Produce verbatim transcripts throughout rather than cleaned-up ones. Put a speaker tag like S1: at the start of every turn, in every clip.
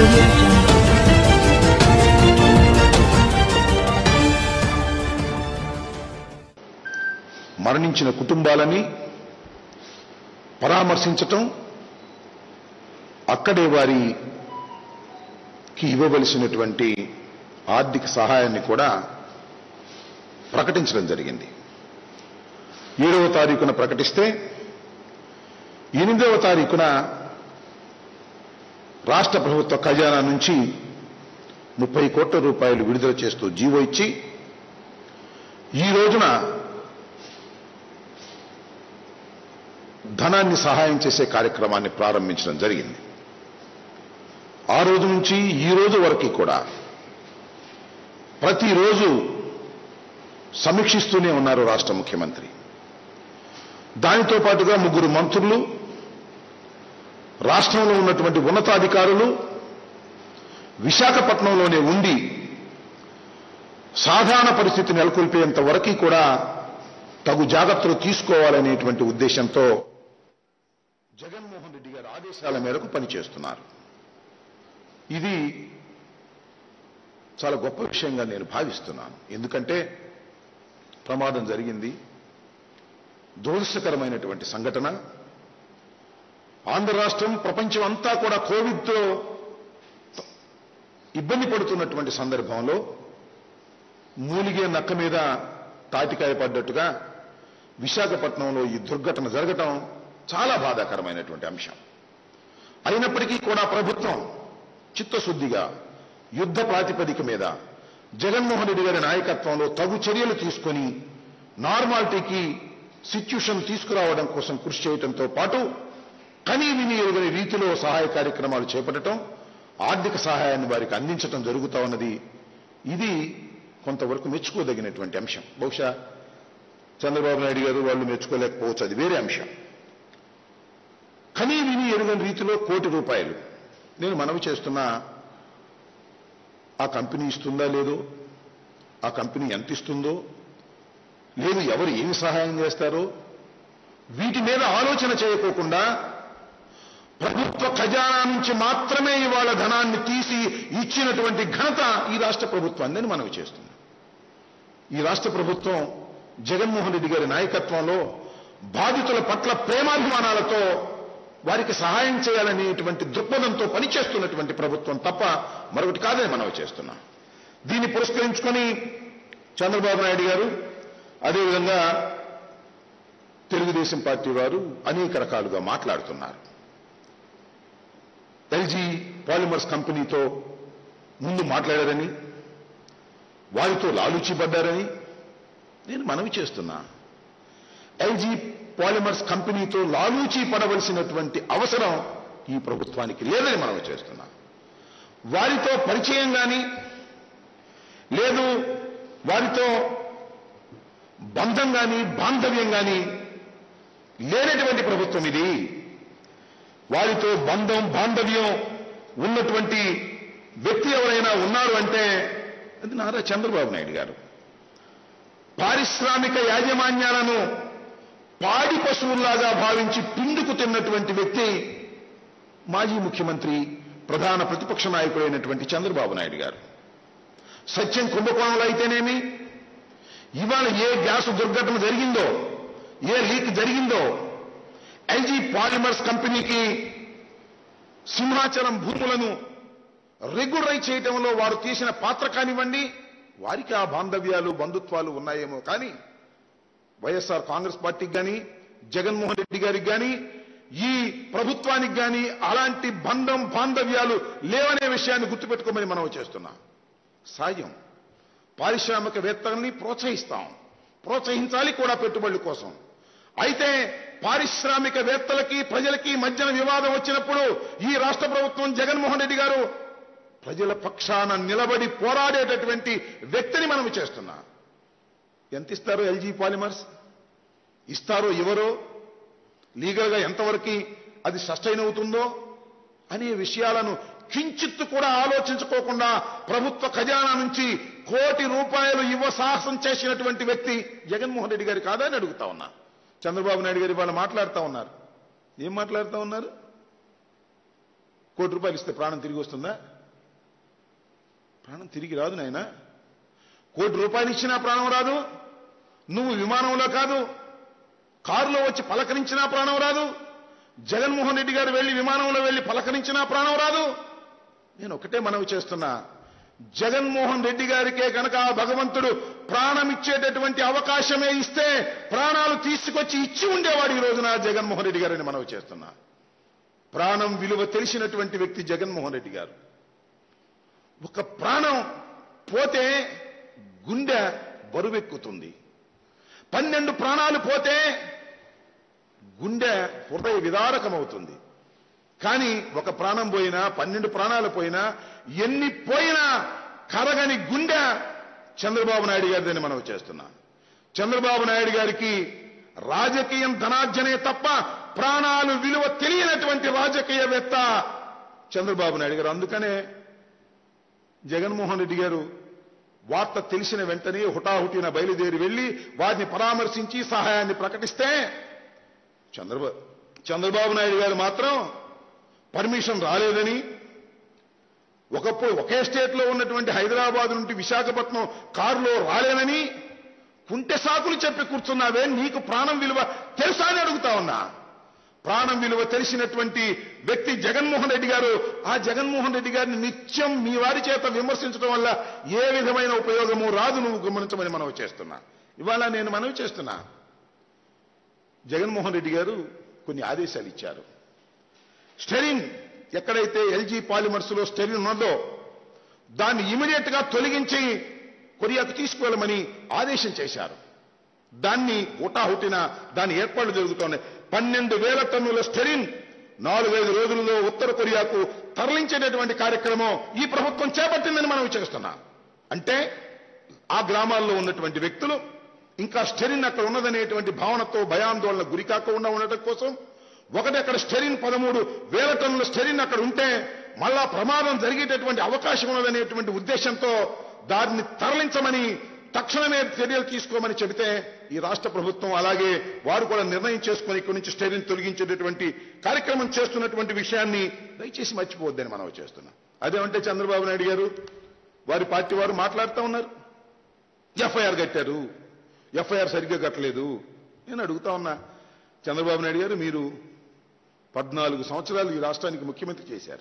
S1: audio jungle.
S2: మరణించిన కుటుంబాలని పరామర్శించటం, అక్కడే వారికి ఇవ్వవలసినటువంటి ఆర్థిక సహాయాన్ని కూడా ప్రకటించడం జరిగింది. ఏడవ తారీఖున ప్రకటిస్తే ఎనిమిదవ తారీఖున రాష్ట్ర ప్రభుత్వ ఖజానా నుంచి ముప్పై కోట్ల రూపాయలు విడుదల చేస్తూ జీవో ఇచ్చి ఈ రోజున ధనాన్ని సహాయం చేసే కార్యక్రమాన్ని ప్రారంభించడం జరిగింది. ఆ రోజు నుంచి ఈ రోజు వరకు కూడా ప్రతిరోజు సమీక్షిస్తూనే ఉన్నారు రాష్ట్ర ముఖ్యమంత్రి. దానితో పాటుగా ముగ్గురు మంత్రులు, రాష్ట్రంలో ఉన్నటువంటి ఉన్నతాధికారులు విశాఖపట్నంలోనే ఉండి సాధారణ పరిస్థితి నెలకొల్పేంత వరకు కూడా తగు జాగ్రత్తలు తీసుకోవాలనేటువంటి ఉద్దేశంతో జగన్మోహన్ రెడ్డి గారి ఆదేశాల మేరకు పనిచేస్తున్నారు. ఇది చాలా గొప్ప విషయంగా నేను భావిస్తున్నాను. ఎందుకంటే ప్రమాదం జరిగింది, దురదృష్టకరమైనటువంటి సంఘటన. ఆంధ్ర రాష్ట్రం, ప్రపంచం అంతా కూడా కోవిడ్తో ఇబ్బంది పడుతున్నటువంటి సందర్భంలో మూలిగే నక్క మీద తాటికాయ పడ్డట్టుగా విశాఖపట్నంలో ఈ దుర్ఘటన జరగటం చాలా బాధాకరమైనటువంటి అంశం. అయినప్పటికీ కూడా ప్రభుత్వం చిత్తశుద్ధిగా యుద్ధ ప్రాతిపదిక మీద జగన్మోహన్ రెడ్డి గారి నాయకత్వంలో తగు చర్యలు తీసుకొని నార్మాలిటీకి సిచ్యుయేషన్ తీసుకురావడం కోసం కృషి చేయడంతో పాటు కనీ విని ఎరుగని రీతిలో సహాయ కార్యక్రమాలు చేపట్టడం, ఆర్థిక సహాయాన్ని వారికి అందించడం జరుగుతా ఉన్నది. ఇది కొంతవరకు మెచ్చుకోదగినటువంటి అంశం. బహుశా చంద్రబాబు నాయుడు గారు వాళ్ళు మెచ్చుకోలేకపోవచ్చు, అది వేరే అంశం. కనీ విని ఎరుగని రీతిలో కోటి రూపాయలు నేను మనవి చేస్తున్నా. ఆ కంపెనీ ఇస్తుందా లేదో, ఆ కంపెనీ ఎంత ఇస్తుందో లేదు, ఎవరు ఏమి సహాయం చేస్తారో వీటి మీద ఆలోచన చేయకోకుండా ప్రభుత్వ ఖజానా నుంచి మాత్రమే ఇవాళ ధనాన్ని తీసి ఇచ్చినటువంటి ఘనత ఈ రాష్ట్ర ప్రభుత్వాన్ని మనవి చేస్తుంది. ఈ రాష్ట్ర ప్రభుత్వం జగన్మోహన్ రెడ్డి గారి నాయకత్వంలో బాధితుల పట్ల ప్రేమాభిమానాలతో వారికి సహాయం చేయాలనేటువంటి దృక్పథంతో పనిచేస్తున్నటువంటి ప్రభుత్వం తప్ప మరొకటి కాదని మనవి చేస్తున్నాం. దీన్ని పురస్కరించుకొని చంద్రబాబు నాయుడు గారు, అదేవిధంగా తెలుగుదేశం పార్టీ వారు అనేక రకాలుగా మాట్లాడుతున్నారు. ఎల్జీ పాలిమర్స్ కంపెనీతో ముందు మాట్లాడారని, వారితో లాలూచీ పడ్డారని నేను మనవి చేస్తున్నా. ఎల్జీ పాలిమర్స్ కంపెనీతో లాలూచీ పడవలసినటువంటి అవసరం ఈ ప్రభుత్వానికి లేదని మనవి చేస్తున్నా. వారితో పరిచయం కానీ లేదు, వారితో బంధం కానీ బాంధవ్యం కానీ లేనటువంటి ప్రభుత్వం ఇది. వారితో బంధం బాంధవ్యం ఉన్నటువంటి వ్యక్తి ఎవరైనా ఉన్నారు అంటే అది నారా చంద్రబాబు నాయుడు గారు. పారిశ్రామిక యాజమాన్యాలను పాడి పశువుల్లాగా భావించి పిండుకు తిన్నటువంటి వ్యక్తి మాజీ ముఖ్యమంత్రి, ప్రధాన ప్రతిపక్ష నాయకుడైనటువంటి చంద్రబాబు నాయుడు గారు. సత్యం కుంభకోణంలో అయితేనేమి, ఇవాళ ఏ గ్యాస్ దుర్ఘటన జరిగిందో, ఏ లీక్ జరిగిందో, ఎల్జీ పాలిమర్స్ కంపెనీకి సింహాచలం భూములను రెగ్యులరైజ్ చేయడంలో వారు తీసిన పాత్ర కానివ్వండి, వారికి ఆ బాంధవ్యాలు బంధుత్వాలు ఉన్నాయేమో కానీ వైఎస్ఆర్ కాంగ్రెస్ పార్టీకి కానీ జగన్మోహన్ రెడ్డి గారికి కానీ ఈ ప్రభుత్వానికి కానీ అలాంటి బంధం బాంధవ్యాలు లేవనే విషయాన్ని గుర్తుపెట్టుకోమని మనం చేస్తున్నాం. సాయం పారిశ్రామికవేత్తల్ని ప్రోత్సహిస్తాం, ప్రోత్సహించాలి కూడా పెట్టుబడుల కోసం. అయితే పారిశ్రామికవేత్తలకి ప్రజలకి మధ్యన వివాదం వచ్చినప్పుడు ఈ రాష్ట్ర ప్రభుత్వం జగన్మోహన్ రెడ్డి గారు ప్రజల పక్షాన నిలబడి పోరాడేటటువంటి వ్యక్తిని మనం చేస్తున్నా. ఎంత ఇస్తారో ఎల్జీ పాలిమర్స్, ఇస్తారో ఎవరో, లీగల్గా ఎంతవరకు అది సస్టైన్ అవుతుందో అనే విషయాలను కించిత్తు కూడా ఆలోచించుకోకుండా ప్రభుత్వ ఖజానా నుంచి కోటి రూపాయలు ఇవ్వ సాహసం చేసినటువంటి వ్యక్తి జగన్మోహన్ రెడ్డి గారు కాదా అని అడుగుతా ఉన్నా. చంద్రబాబు నాయుడు గారు ఇవాళ మాట్లాడుతూ ఉన్నారు. ఏం మాట్లాడుతూ ఉన్నారు? కోటి రూపాయలు ఇస్తే ప్రాణం తిరిగి వస్తుందా? ప్రాణం తిరిగి రాదు నాయన. కోటి రూపాయలు ఇచ్చినా ప్రాణం రాదు. నువ్వు విమానంలో కాదు కారులో వచ్చి పలకరించినా ప్రాణం రాదు. జగన్మోహన్ రెడ్డి గారు వెళ్లి విమానంలో వెళ్లి పలకరించినా ప్రాణం రాదు. నేను ఒకటే మనవి చేస్తున్నా, జగన్మోహన్ రెడ్డి గారికే కనుక భగవంతుడు ప్రాణం ఇచ్చేటటువంటి అవకాశమే ఇస్తే ప్రాణాలు తీసుకొచ్చి ఇచ్చి ఉండేవాడు ఈ రోజున జగన్మోహన్ రెడ్డి గారని మనవి చేస్తున్నా. ప్రాణం విలువ తెలిసినటువంటి వ్యక్తి జగన్మోహన్ రెడ్డి గారు. ఒక ప్రాణం పోతే గుండె బరువెక్కుతుంది. పన్నెండు ప్రాణాలు పోతే గుండె హృదయ విదారకమవుతుంది. కానీ ఒక ప్రాణం పోయినా పన్నెండు ప్రాణాలు పోయినా ఎన్ని పోయినా కరగని గుండె చంద్రబాబు నాయుడు గారిదని మనం చేస్తున్నాం. చంద్రబాబు నాయుడు గారికి రాజకీయం ధనార్జనే తప్ప ప్రాణాలు విలువ తెలియనటువంటి రాజకీయవేత్త చంద్రబాబు నాయుడు గారు. అందుకనే జగన్మోహన్ రెడ్డి గారు వార్త తెలిసిన వెంటనే హుటాహుటిన బయలుదేరి వెళ్లి వారిని పరామర్శించి సహాయాన్ని ప్రకటిస్తే చంద్రబాబు చంద్రబాబు నాయుడు గారు మాత్రం పర్మిషన్ రాలేదని, ఒకప్పుడు ఒకే స్టేట్ లో ఉన్నటువంటి హైదరాబాద్ నుండి విశాఖపట్నం కారులో రాలేనని కుంటె సాకులు చెప్పి కూర్చున్నావే, నీకు ప్రాణం విలువ తెలుసా అని అడుగుతా ఉన్నా. ప్రాణం విలువ తెలిసినటువంటి వ్యక్తి జగన్మోహన్ రెడ్డి గారు. ఆ జగన్మోహన్ రెడ్డి గారిని నిత్యం మీ వారి చేత విమర్శించడం వల్ల ఏ విధమైన ఉపయోగము రాదు, నువ్వు గమనించమని మనవి చేస్తున్నా. ఇవాళ నేను మనవి చేస్తున్నా, జగన్మోహన్ రెడ్డి గారు కొన్ని ఆదేశాలు ఇచ్చారు. స్టెరిన్ ఎక్కడైతే ఎల్జీ పాలిమర్స్ లో స్టెరిన్ ఉన్నదో దాన్ని ఇమీడియట్ గా తొలగించి కొరియాకు తీసుకువెళ్ళమని ఆదేశం చేశారు. దాన్ని హుటాహుటిన దాని ఏర్పాట్లు జరుగుతున్నాయి. పన్నెండు వేల టన్నుల స్టెరిన్ నాలుగైదు రోజులలో ఉత్తర కొరియాకు తరలించేటటువంటి కార్యక్రమం ఈ ప్రభుత్వం చేపట్టిందని మనం చేస్తున్నాం. అంటే ఆ గ్రామాల్లో ఉన్నటువంటి వ్యక్తులు ఇంకా స్టెరిన్ అక్కడ ఉన్నదనేటువంటి భావనతో భయాందోళన గురి కాకుండా ఉండటం కోసం ఒకటి అక్కడ స్టెరిన్ పదమూడు వేల టన్నుల స్టెరిన్ అక్కడ ఉంటే మళ్ళా ప్రమాదం జరిగేటటువంటి అవకాశం ఉన్నదనేటువంటి ఉద్దేశంతో దాన్ని తరలించమని తక్షణమే చర్యలు తీసుకోమని చెబితే ఈ రాష్ట్ర ప్రభుత్వం అలాగే వారు కూడా నిర్ణయం చేసుకుని ఇక్కడి నుంచి స్టెరిన్ తొలగించేటటువంటి కార్యక్రమం చేస్తున్నటువంటి విషయాన్ని దయచేసి మర్చిపోవద్దని మనం చేస్తున్నాం. అదేమంటే చంద్రబాబు నాయుడు గారు వారి పార్టీ వారు మాట్లాడుతూ ఉన్నారు, ఎఫ్ఐఆర్ కట్టారు, ఎఫ్ఐఆర్ సరిగ్గా కట్టలేదు. నేను అడుగుతా ఉన్నా, చంద్రబాబు నాయుడు గారు మీరు పద్నాలుగు సంవత్సరాలు ఈ రాష్ట్రానికి ముఖ్యమంత్రి చేశారు,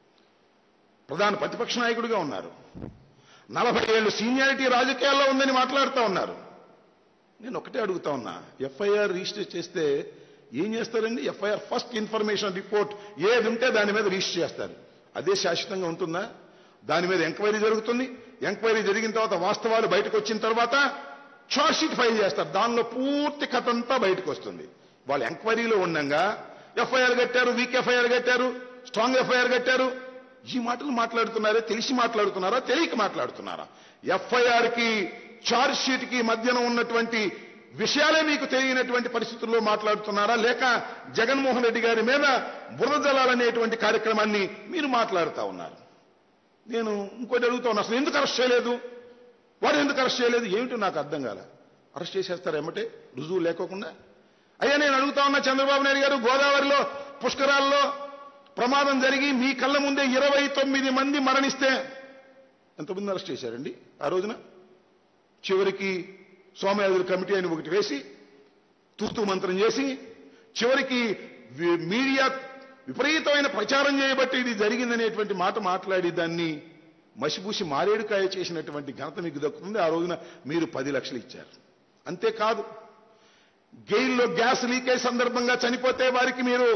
S2: ప్రధాన ప్రతిపక్ష నాయకుడిగా ఉన్నారు, నలభై ఏళ్ళు సీనియారిటీ రాజకీయాల్లో ఉందని మాట్లాడుతూ ఉన్నారు. నేను ఒకటే అడుగుతా ఉన్నా, ఎఫ్ఐఆర్ రిజిస్టర్ చేస్తే ఏం చేస్తారండి? ఎఫ్ఐఆర్ ఫస్ట్ ఇన్ఫర్మేషన్ రిపోర్ట్ ఏది ఉంటే దాని మీద రిజిస్టర్ చేస్తారు. అదే శాశ్వతంగా ఉంటుందా? దాని మీద ఎంక్వైరీ జరుగుతుంది. ఎంక్వైరీ జరిగిన తర్వాత వాస్తవాలు బయటకు వచ్చిన తర్వాత ఛార్జ్ షీట్ ఫైల్ చేస్తారు. దానిలో పూర్తి కథ అంతా బయటకు వస్తుంది. వాళ్ళు ఎంక్వైరీలో ఉండగా ఎఫ్ఐఆర్ కట్టారు, వీక్ ఎఫ్ఐఆర్ కట్టారు, స్ట్రాంగ్ ఎఫ్ఐఆర్ కట్టారు, ఈ మాటలు మాట్లాడుతున్నారే తెలిసి మాట్లాడుతున్నారా తెలియక మాట్లాడుతున్నారా? ఎఫ్ఐఆర్ కి ఛార్జ్ షీట్ కి మధ్యన ఉన్నటువంటి విషయాలే మీకు తెలియనటువంటి పరిస్థితుల్లో మాట్లాడుతున్నారా, లేక జగన్మోహన్ రెడ్డి గారి మీద బురద జలాలనేటువంటి కార్యక్రమాన్ని మీరు మాట్లాడుతూ ఉన్నారు? నేను ఇంకోటి అడుగుతా ఉన్నా, అసలు ఎందుకు అరెస్ట్ చేయలేదు? వాడు ఎందుకు అరెస్ట్ చేయలేదు? ఏమిటో నాకు అర్థం కాల. అరెస్ట్ చేసేస్తారు ఏమంటే రుజువు లేకోకుండా? అయ్యా నేను అడుగుతా ఉన్నా, చంద్రబాబు నాయుడు గారు గోదావరిలో పుష్కరాల్లో ప్రమాదం జరిగి మీ కళ్ళ ముందే ఇరవై తొమ్మిది మంది మరణిస్తే ఎంతమంది అరెస్ట్ చేశారండి ఆ రోజున? చివరికి సోమయాజుల కమిటీ అని ఒకటి వేసి తూతూ మంత్రం చేసి చివరికి మీడియా విపరీతమైన ప్రచారం చేయబట్టి ఇది జరిగిందనేటువంటి మాట మాట్లాడి దాన్ని మసిపూసి మారేడుకాయ చేసినటువంటి ఘనత మీకు దక్కుతుంది. ఆ రోజున మీరు పది లక్షలు ఇచ్చారు. అంతేకాదు, గెయిల్లో గ్యాస్ లీకేజ్ సందర్భంగా చనిపోతే వారికి మీరు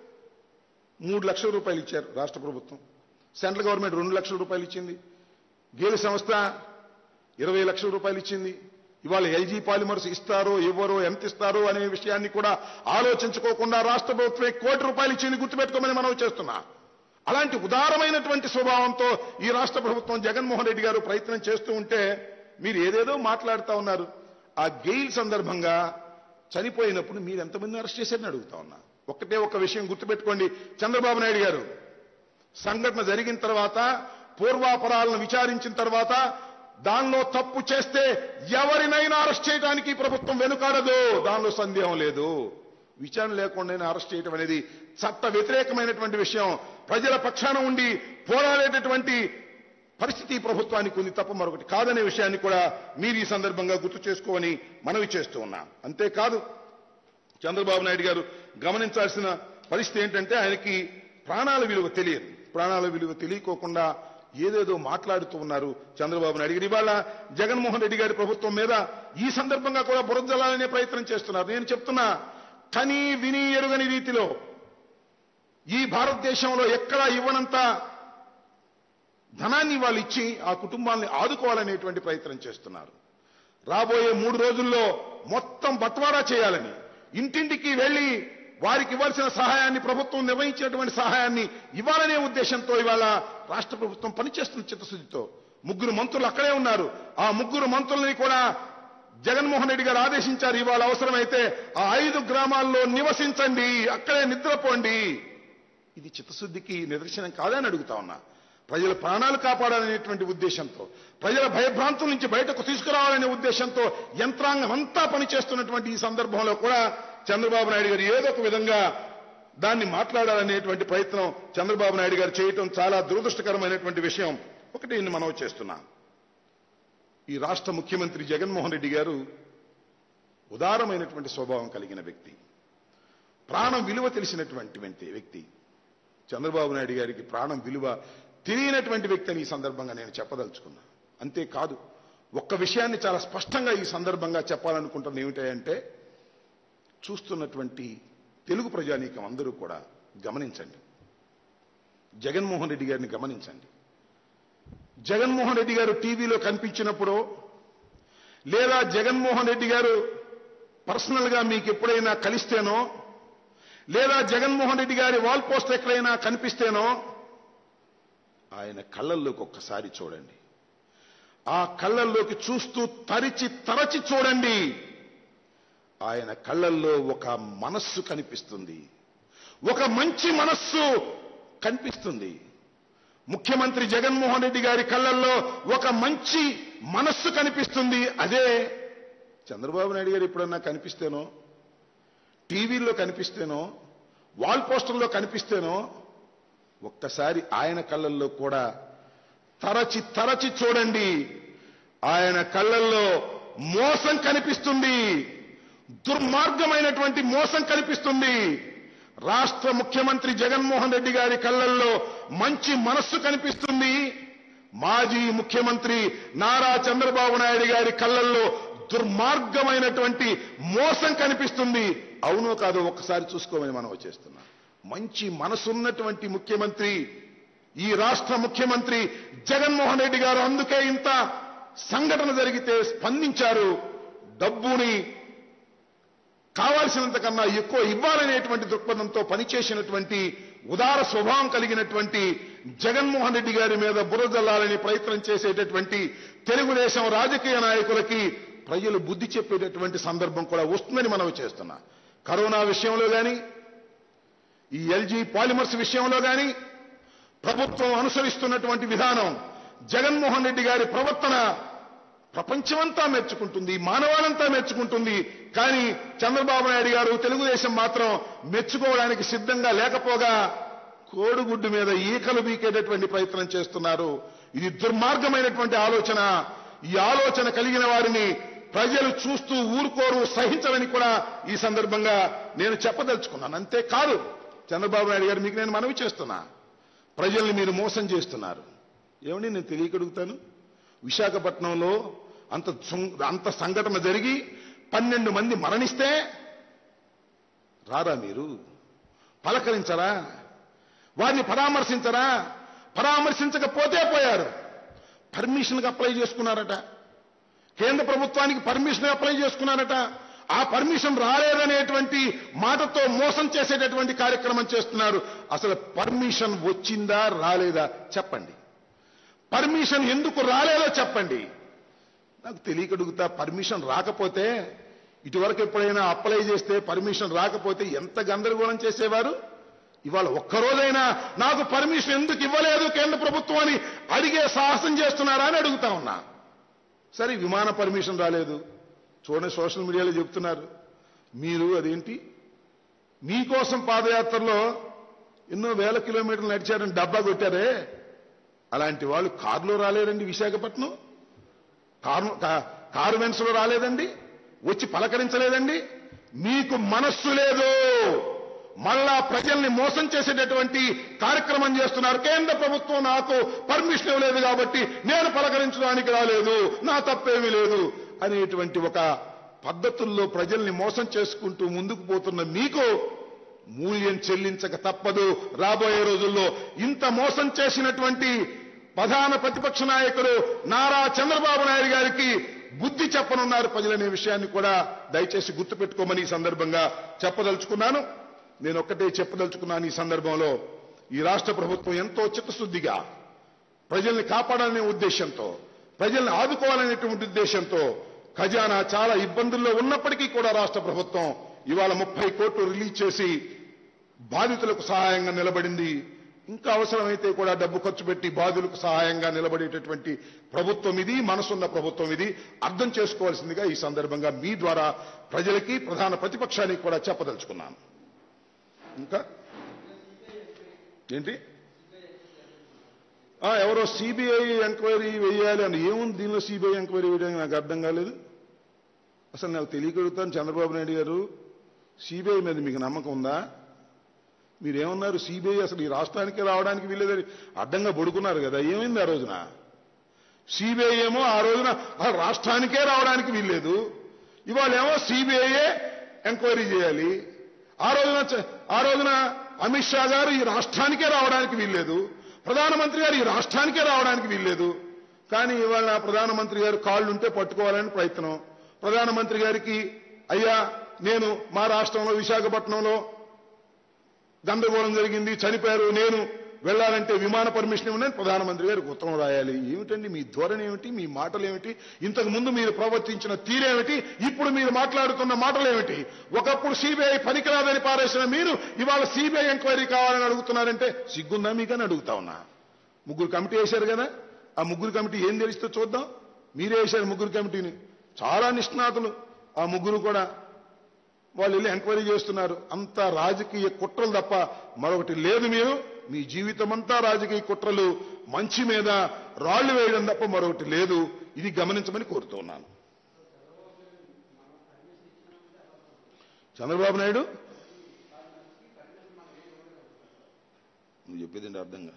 S2: మూడు లక్షల రూపాయలు ఇచ్చారు రాష్ట్ర ప్రభుత్వం. సెంట్రల్ గవర్నమెంట్ రెండు లక్షల రూపాయలు ఇచ్చింది. గేల్ సంస్థ ఇరవై లక్షల రూపాయలు ఇచ్చింది. ఇవాళ ఎల్జీ పాలిమర్స్ ఇస్తారో ఇవ్వరో ఎంత ఇస్తారో అనే విషయాన్ని కూడా ఆలోచించుకోకుండా రాష్ట్ర ప్రభుత్వమే కోటి రూపాయలు ఇచ్చింది. గుర్తుపెట్టుకోమని మనం చేస్తున్నా. అలాంటి ఉదారమైనటువంటి స్వభావంతో ఈ రాష్ట్ర ప్రభుత్వం జగన్మోహన్ రెడ్డి గారు ప్రయత్నం చేస్తూ ఉంటే మీరు ఏదేదో మాట్లాడుతూ ఉన్నారు. ఆ గెయిల్ సందర్భంగా చనిపోయినప్పుడు మీరు ఎంతమంది అరెస్ట్ చేశారని అడుగుతా ఉన్నా. ఒక్కటే ఒక్క విషయం గుర్తుపెట్టుకోండి, చంద్రబాబు నాయుడు గారు సంఘటన జరిగిన తర్వాత పూర్వాపరాలను విచారించిన తర్వాత దానిలో తప్పు చేస్తే ఎవరినైనా అరెస్ట్ చేయడానికి ప్రభుత్వం వెనుకాడదు, దానిలో సందేహం లేదు. విచారణ లేకుండా అరెస్ట్ చేయడం అనేది చట్ట వ్యతిరేకమైనటువంటి విషయం. ప్రజల పక్షాన ఉండి పోరాడేటటువంటి పరిస్థితి ప్రభుత్వానికి ఉంది తప్ప మరొకటి కాదనే విషయాన్ని కూడా మీరు ఈ సందర్భంగా గుర్తు చేసుకోవని మనవి చేస్తూ ఉన్నా. అంతేకాదు చంద్రబాబు నాయుడు గారు గమనించాల్సిన పరిస్థితి ఏంటంటే ఆయనకి ప్రాణాల విలువ తెలియదు. ప్రాణాల విలువ తెలియకోకుండా ఏదేదో మాట్లాడుతూ ఉన్నారు చంద్రబాబు నాయుడు గారు. ఇవాళ జగన్మోహన్ రెడ్డి గారి ప్రభుత్వం మీద ఈ సందర్భంగా కూడా బురదజల్లాలనే ప్రయత్నం చేస్తున్నారు. నేను చెప్తున్నా, కని విని ఎరుగని రీతిలో ఈ భారతదేశంలో ఎక్కడా ఇవ్వనంత ధనాన్ని వాళ్ళు ఇచ్చి ఆ కుటుంబాన్ని ఆదుకోవాలనేటువంటి ప్రయత్నం చేస్తున్నారు. రాబోయే మూడు రోజుల్లో మొత్తం బట్వాడా చేయాలని, ఇంటింటికి వెళ్లి వారికి ఇవ్వాల్సిన సహాయాన్ని, ప్రభుత్వం నిర్వహించినటువంటి సహాయాన్ని ఇవ్వాలనే ఉద్దేశంతో ఇవాళ రాష్ట్ర ప్రభుత్వం పనిచేస్తున్న చిత్తశుద్ధితో ముగ్గురు మంత్రులు అక్కడే ఉన్నారు. ఆ ముగ్గురు మంత్రుల్ని కూడా జగన్మోహన్ రెడ్డి గారు ఆదేశించారు, ఇవాళ అవసరమైతే ఆ ఐదు గ్రామాల్లో నివసించండి, అక్కడే నిద్రపోండి. ఇది చిత్తశుద్ధికి నిదర్శనం కాదని అడుగుతా ఉన్నా. ప్రజల ప్రాణాలు కాపాడాలనేటువంటి ఉద్దేశంతో, ప్రజల భయభ్రాంతుల నుంచి బయటకు తీసుకురావాలనే ఉద్దేశంతో యంత్రాంగం అంతా పనిచేస్తున్నటువంటి ఈ సందర్భంలో కూడా చంద్రబాబు నాయుడు గారు ఏదో ఒక విధంగా దాన్ని మాట్లాడాలనేటువంటి ప్రయత్నం చంద్రబాబు నాయుడు గారు చేయటం చాలా దురదృష్టకరమైనటువంటి విషయం. ఒకటి నేను మనవి చేస్తున్నా, ఈ రాష్ట్ర ముఖ్యమంత్రి జగన్మోహన్ రెడ్డి గారు ఉదారమైనటువంటి స్వభావం కలిగిన వ్యక్తి, ప్రాణం విలువ తెలిసినటువంటి వ్యక్తి. చంద్రబాబు నాయుడు గారికి ప్రాణం విలువ తెలియనటువంటి వ్యక్తి అని ఈ సందర్భంగా నేను చెప్పదలుచుకున్నా. అంతేకాదు, ఒక్క విషయాన్ని చాలా స్పష్టంగా ఈ సందర్భంగా చెప్పాలనుకుంటున్న ఏమిటంటే, చూస్తున్నటువంటి తెలుగు ప్రజానీకం అందరూ కూడా గమనించండి, జగన్మోహన్ రెడ్డి గారిని గమనించండి. జగన్మోహన్ రెడ్డి గారు టీవీలో కనిపించినప్పుడు, లేదా జగన్మోహన్ రెడ్డి గారు పర్సనల్ గా మీకు ఎప్పుడైనా కలిస్తేనో, లేదా జగన్మోహన్ రెడ్డి గారి వాల్ పోస్ట్ ఎక్కడైనా కనిపిస్తేనో ఆయన కళ్ళల్లోకి ఒక్కసారి చూడండి. ఆ కళ్ళల్లోకి చూస్తూ తరిచి తరచి చూడండి. ఆయన కళ్ళల్లో ఒక మనస్సు కనిపిస్తుంది, ఒక మంచి మనస్సు కనిపిస్తుంది. ముఖ్యమంత్రి జగన్మోహన్ రెడ్డి గారి కళ్ళల్లో ఒక మంచి మనస్సు కనిపిస్తుంది. అదే చంద్రబాబు నాయుడు గారు ఎప్పుడన్నా కనిపిస్తేనో, టీవీల్లో కనిపిస్తేనో, వాల్ పోస్టర్లో కనిపిస్తేనో ఒక్కసారి ఆయన కళ్ళల్లో కూడా తరచి తరచి చూడండి. ఆయన కళ్ళల్లో మోసం కనిపిస్తుంది, దుర్మార్గమైనటువంటి మోసం కనిపిస్తుంది. రాష్ట్ర ముఖ్యమంత్రి జగన్మోహన్ రెడ్డి గారి కళ్ళల్లో మంచి మనస్సు కనిపిస్తుంది. మాజీ ముఖ్యమంత్రి నారా చంద్రబాబు నాయుడు గారి కళ్ళల్లో దుర్మార్గమైనటువంటి మోసం కనిపిస్తుంది. అవునో కాదో ఒక్కసారి చూసుకోమని మనం వచ్చేస్తున్నాం. మంచి మనసున్నటువంటి ముఖ్యమంత్రి ఈ రాష్ట్ర ముఖ్యమంత్రి జగన్మోహన్ రెడ్డి గారు. అందుకే ఇంత సంఘటన జరిగితే స్పందించారు. డబ్బుని కావాల్సినంత కన్నా ఎక్కువ ఇవ్వాలనేటువంటి దృక్పథంతో పనిచేసినటువంటి ఉదార స్వభావం కలిగినటువంటి జగన్మోహన్ రెడ్డి గారి మీద బురదల్లాలని ప్రయత్నం చేసేటటువంటి తెలుగుదేశం రాజకీయ నాయకులకి ప్రజలు బుద్ధి చెప్పేటటువంటి సందర్భం కూడా వస్తుందని మనం చేస్తున్నా. కరోనా విషయంలో గాని, ఈ ఎల్జీ పాలిమర్స్ విషయంలో గాని ప్రభుత్వం అనుసరిస్తున్నటువంటి విధానం, జగన్మోహన్ రెడ్డి గారి ప్రవర్తన ప్రపంచమంతా మెచ్చుకుంటుంది, మానవాళంతా మెచ్చుకుంటుంది. కానీ చంద్రబాబు నాయుడు గారు, తెలుగుదేశం మాత్రం మెచ్చుకోవడానికి సిద్ధంగా లేకపోగా కోడిగుడ్డు మీద ఈకలు బీకేటటువంటి ప్రయత్నం చేస్తున్నారు. ఇది దుర్మార్గమైనటువంటి ఆలోచన. ఈ ఆలోచన కలిగిన వారిని ప్రజలు చూస్తూ ఊరుకోరు, సహించవని కూడా ఈ సందర్భంగా నేను చెప్పదలుచుకున్నాను. అంతేకాదు, చంద్రబాబు నాయుడు గారు మీకు నేను మనవి చేస్తున్నా, ప్రజల్ని మీరు మోసం చేస్తున్నారు. ఏమండి, నేను తెలియకడుగుతాను, విశాఖపట్నంలో అంత అంత సంఘటన జరిగి పన్నెండు మంది మరణిస్తే రారా మీరు? పలకరించరా? వారిని పరామర్శించరా? పరామర్శించకపోతే పోయారు. పర్మిషన్కి అప్లై చేసుకున్నారట, కేంద్ర ప్రభుత్వానికి పర్మిషన్ అప్లై చేసుకున్నారట. ఆ పర్మిషన్ రాలేదనేటువంటి మాటతో మోసం చేసేటటువంటి కార్యక్రమం చేస్తున్నారు. అసలు పర్మిషన్ వచ్చిందా రాలేదా చెప్పండి. పర్మిషన్ ఎందుకు రాలేదో చెప్పండి. నాకు తెలియకడుగుతా, పర్మిషన్ రాకపోతే, ఇటువరకు ఎప్పుడైనా అప్లై చేస్తే పర్మిషన్ రాకపోతే ఎంత గందరగోళం చేసేవారు? ఇవాళ ఒక్కరోజైనా నాకు పర్మిషన్ ఎందుకు ఇవ్వలేదు కేంద్ర ప్రభుత్వం అని అడిగే సాహసం చేస్తున్నారా అని అడుగుతా ఉన్నా. సరే, విమాన పర్మిషన్ రాలేదు, చూడండి సోషల్ మీడియాలో చెప్తున్నారు. మీరు అదేంటి, మీకోసం పాదయాత్రలో ఎన్నో వేల కిలోమీటర్లు నడిచారని డబ్బా కొట్టారే, అలాంటి వాళ్ళు కారులో రాలేదండి విశాఖపట్నం, కారు కారు వెన్స్లో రాలేదండి, వచ్చి పలకరించలేదండి. మీకు మనస్సు లేదు, మళ్ళా ప్రజల్ని మోసం చేసేటటువంటి కార్యక్రమం చేస్తున్నారు. కేంద్ర ప్రభుత్వం నాకు పర్మిషన్ ఇవ్వలేదు కాబట్టి నేను పలకరించడానికి రాలేదు, నా తప్పేమీ లేదు అనేటువంటి ఒక పద్ధతుల్లో ప్రజల్ని మోసం చేసుకుంటూ ముందుకు పోతున్న మీకు మూల్యం చెల్లించక తప్పదు. రాబోయే రోజుల్లో ఇంత మోసం చేసినటువంటి ప్రధాన ప్రతిపక్ష నాయకులు నారా చంద్రబాబు నాయుడు గారికి బుద్ధి చెప్పనున్నారు ప్రజలనే విషయాన్ని కూడా దయచేసి గుర్తుపెట్టుకోమని ఈ సందర్భంగా చెప్పదలుచుకున్నాను. నేను ఒక్కటే చెప్పదలుచుకున్నాను ఈ సందర్భంలో, ఈ రాష్ట్ర ప్రభుత్వం ఎంతో చిత్తశుద్ధిగా ప్రజల్ని కాపాడాలనే ఉద్దేశంతో, ప్రజల్ని ఆదుకోవాలనేటువంటి ఉద్దేశంతో ఖజానా చాలా ఇబ్బందుల్లో ఉన్నప్పటికీ కూడా రాష్ట్ర ప్రభుత్వం ఇవాళ ముప్పై కోట్లు రిలీజ్ చేసి బాధితులకు సహాయంగా నిలబడింది. ఇంకా అవసరమైతే కూడా డబ్బు ఖర్చు పెట్టి బాధితులకు సహాయంగా నిలబడేటటువంటి ప్రభుత్వం ఇది, మనసున్న ప్రభుత్వం ఇది. అర్థం చేసుకోవాల్సిందిగా ఈ సందర్భంగా మీ ద్వారా ప్రజలకి, ప్రధాన ప్రతిపక్షానికి కూడా చెప్పదలుచుకున్నాను. ఇంకా ఏంటి ఎవరో సిబిఐ ఎంక్వైరీ వేయాలి అని, ఏముంది దీనిలో సిబిఐ ఎంక్వైరీ వేయడానికి నాకు అర్థం కాలేదు. అసలు నాకు తెలియకడుగుతాను, చంద్రబాబు నాయుడు గారు సిబిఐ మీద మీకు నమ్మకం ఉందా? మీరేమన్నారు, సిబిఐ అసలు ఈ రాష్ట్రానికి రావడానికి వీల్లేదని అడ్డంగా పడుకున్నారు కదా, ఏమైంది ఆ రోజున? సిబిఐ ఏమో ఆ రోజున రాష్ట్రానికే రావడానికి వీల్లేదు, ఇవాళ ఏమో సిబిఐయే ఎంక్వైరీ చేయాలి. ఆ రోజున ఆ రోజున అమిత్ షా గారు ఈ రాష్ట్రానికే రావడానికి వీల్లేదు, ప్రధానమంత్రి గారు ఈ రాష్ట్రానికే రావడానికి వీల్లేదు. కానీ ఇవాళ ప్రధానమంత్రి గారు కాళ్ళుంటే పట్టుకోవాలని ప్రయత్నం. ప్రధానమంత్రి గారికి అయ్యా నేను మా రాష్ట్రంలో విశాఖపట్నంలో గందరగోళం జరిగింది, చనిపోయారు, నేను వెళ్లాలంటే విమాన పర్మిషన్ ఇవ్వని ప్రధానమంత్రి గారికి ఉత్తరం రాయాలి. ఏమిటండి మీ ధోరణి ఏమిటి, మీ మాటలు ఏమిటి, ఇంతకు ముందు మీరు ప్రవర్తించిన తీరేమిటి, ఇప్పుడు మీరు మాట్లాడుతున్న మాటలు ఏమిటి? ఒకప్పుడు సిబిఐ పనికిరాదని పారేసిన మీరు ఇవాళ సిబిఐ ఎంక్వైరీ కావాలని అడుగుతున్నారంటే సిగ్గుందా మీకని అడుగుతా ఉన్నా. ముగ్గురు కమిటీ వేశారు కదా, ఆ ముగ్గురు కమిటీ ఏం తెలుస్తుందో చూద్దాం. మీరే వేశారు ముగ్గురు కమిటీని, చాలా నిష్ణాతులు ఆ ముగ్గురు కూడా. వాళ్ళు వెళ్ళి ఎంక్వైరీ చేస్తున్నారు. అంత రాజకీయ కుట్రలు తప్ప మరొకటి లేదు. మీరు మీ జీవితం అంతా రాజకీయ కుట్రలు, మంచి మీద రాళ్లు వేయడం తప్ప మరొకటి లేదు. ఇది గమనించమని కోరుతున్నాను. చంద్రబాబు నాయుడు నువ్వు చెప్పేదండి అర్థంగా,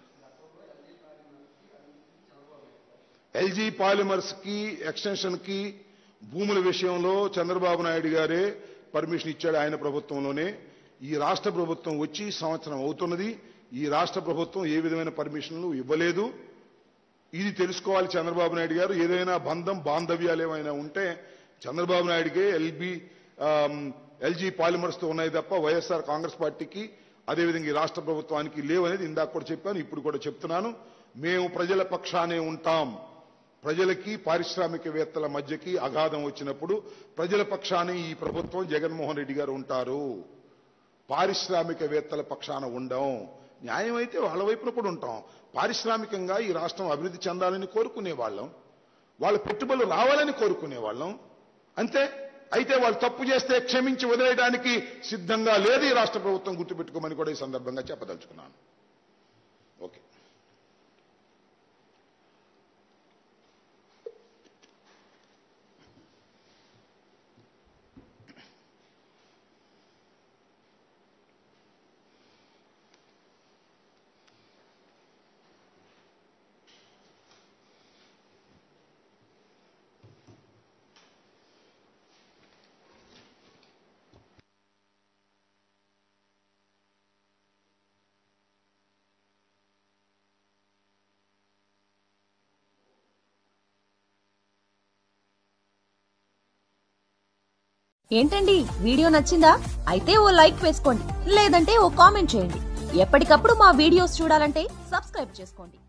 S2: ఎల్జీ పాలిమర్స్ కి ఎక్స్టెన్షన్ కి భూముల విషయంలో చంద్రబాబు నాయుడు గారే పర్మిషన్ ఇచ్చాడు ఆయన ప్రభుత్వంలోనే. ఈ రాష్ట్ర ప్రభుత్వం వచ్చి సంవత్సరం అవుతున్నది, ఈ రాష్ట్ర ప్రభుత్వం ఏ విధమైన పర్మిషన్లు ఇవ్వలేదు. ఇది తెలుసుకోవాలి చంద్రబాబు నాయుడు గారు. ఏదైనా బంధం బాంధవ్యాలు ఏమైనా ఉంటే చంద్రబాబు నాయుడికే ఎల్బీ ఎల్జీ పాలిమర్స్ తో ఉన్నాయి తప్ప వైఎస్ఆర్ కాంగ్రెస్ పార్టీకి అదేవిధంగా ఈ రాష్ట్ర ప్రభుత్వానికి లేవనేది ఇందాక కూడా చెప్పాను, ఇప్పుడు కూడా చెప్తున్నాను. మేము ప్రజల పక్షానే ఉంటాం. ప్రజలకి పారిశ్రామికవేత్తల మధ్యకి అగాధం వచ్చినప్పుడు ప్రజల పక్షానే ఈ ప్రభుత్వం జగన్మోహన్ రెడ్డి గారు ఉంటారు. పారిశ్రామికవేత్తల పక్షాన ఉండం. న్యాయం అయితే వాళ్ళ వైపున కూడా ఉంటాం. పారిశ్రామికంగా ఈ రాష్ట్రం అభివృద్ధి చెందాలని కోరుకునే వాళ్ళం, వాళ్ళ పెట్టుబడులు రావాలని కోరుకునే వాళ్ళం. అంతే. అయితే వాళ్ళు తప్పు చేస్తే క్షమించి వదిలేయడానికి సిద్ధంగా లేదు ఈ రాష్ట్ర ప్రభుత్వం. గుర్తుపెట్టుకోమని కూడా ఈ సందర్భంగా చెప్పదలుచుకున్నాను. ఓకే.
S1: ఏంటండి వీడియో నచ్చిందా? అయితే ఓ లైక్ వేసుకోండి, లేదంటే ఓ కామెంట్ చేయండి. ఎప్పటికప్పుడు మా వీడియోస్ చూడాలంటే సబ్స్క్రైబ్ చేసుకోండి.